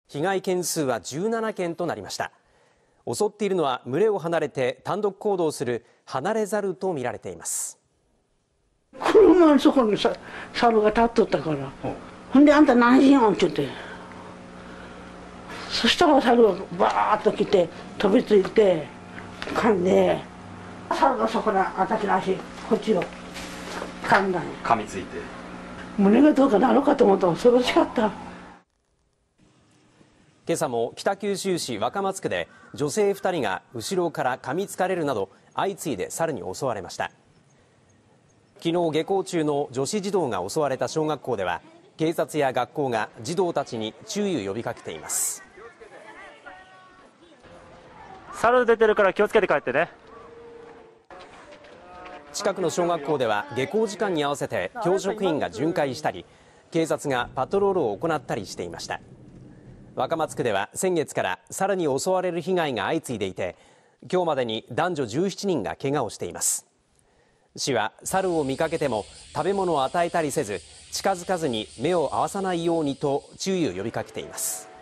被害件数は17件となりました。襲っているのは群れを離れて単独行動する離れ猿と見られています。 車のそこに猿が立っとったから、ほんであんた何しよんって言って、そしたら猿がバーッと来て飛びついて噛んで、猿がそこで私の足こっちを噛んだんや。 噛みついて胸がどうかなるかと思ったら恐ろしかった。 今朝も北九州市若松区で女性2人が後ろから噛みつかれるなど相次いで猿に襲われました。昨日下校中の女子児童が襲われた小学校では警察や学校が児童たちに注意を呼びかけています。 猿出てるから気をつけて帰ってね。 近くの小学校では下校時間に合わせて教職員が巡回したり警察がパトロールを行ったりしていました。若松区では先月から猿に襲われる被害が相次いでいて、今日までに男女17人が怪我をしています。市は猿を見かけても食べ物を与えたりせず近づかずに目を合わさないようにと注意を呼びかけています。